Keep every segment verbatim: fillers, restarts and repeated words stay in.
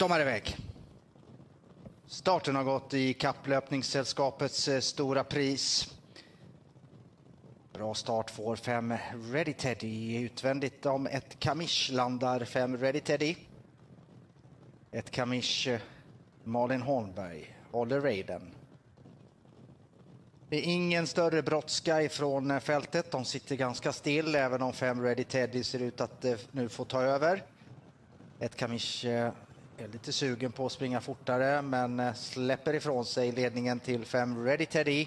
De är iväg. Starten har gått i kapplöpningssällskapets stora pris. Bra start får fem Ready Teddy. Utvändigt om ett Kamish landar fem Ready Teddy. Ett Kamish Malin Holmberg håller raiden. Det är ingen större brottska ifrån fältet. De sitter ganska still även om fem Ready Teddy ser ut att nu få ta över. Ett Kamish är lite sugen på att springa fortare men släpper ifrån sig ledningen till fem Ready Teddy.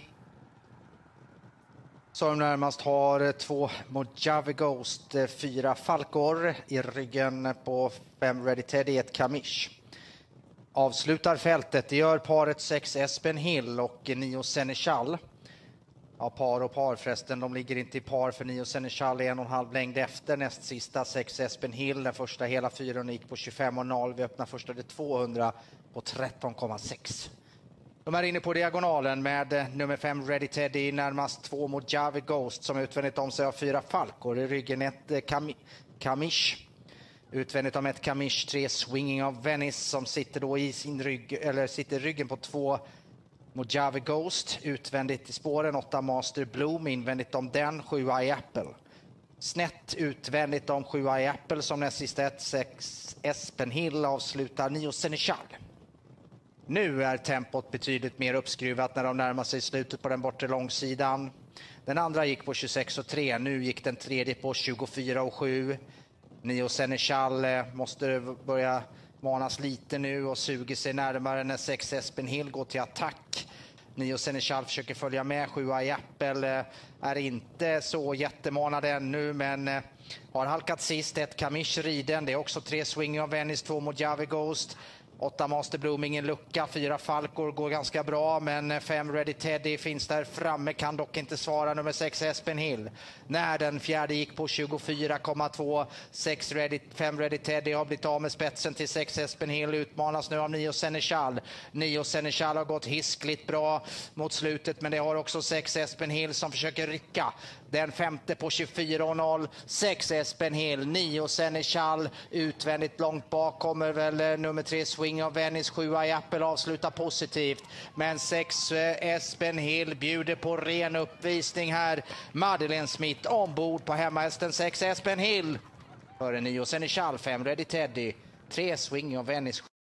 Som närmast har två Mojave Ghost, fyra Falkor i ryggen på fem Ready Teddy, ett Kamish. Avslutar fältet, det gör paret sex Espen Hill och nio Senechal. Ja, par och par förresten, de ligger inte i par för nio Senechal är en och en halv längd efter näst sista sex Espen Hill. Den första hela fyra gick på tjugofem och noll. Vi öppnar första det tvåhundra på tretton komma sex. De är inne på diagonalen med nummer fem Ready Teddy, närmast två Mojave Ghost som utvändigt om sig av fyra Falkor. I ryggen ett Kam Kamish. Utvändigt om ett Kamish, tre Swinging of Venice som sitter då i sin rygg, eller sitter i ryggen på två Mojave Ghost. Utvändigt i spåren åtta Master Bloom, invändigt om den sju I Apple. Snett utvändigt om sju I Apple som näst sista ett sex Espen Hill avslutar nio Senechal. Nu är tempot betydligt mer uppskruvat när de närmar sig slutet på den bortre långsidan. Den andra gick på tjugosex och tre, nu gick den tredje på tjugofyra och sju. Nio Senechal måste börja manas lite nu och suger sig närmare när sex Espen Hill går till attack. Nio Senechal försöker följa med, sju I Apple är inte så jättemanad ännu men har halkat sist. Ett Kamish riden, det är också tre Swinging of Venice, två Mojave Ghost. Åtta Master Bloom, ingen lucka, fyra Falkor går ganska bra men fem Ready Teddy finns där framme, kan dock inte svara nummer sex Espen Hill. När den fjärde gick på tjugofyra komma två, sex Ready, fem Ready Teddy har blivit av med spetsen till sex Espen Hill, utmanas nu av nio Senechal. nio Senechal har gått hiskligt bra mot slutet men det har också sex Espen Hill som försöker rycka. Den femte på tjugofyra och noll, sex Espen Hill, nio Senechal utvändigt långt bak kommer väl nummer tre Swing of Venice, sju I Apple avslutar positivt men sex Espen Hill bjuder på ren uppvisning här. Madeleine Smith ombord på hemmahästen sex Espen Hill före nio Senechal, fem Ready Teddy, tre Swing of Venice.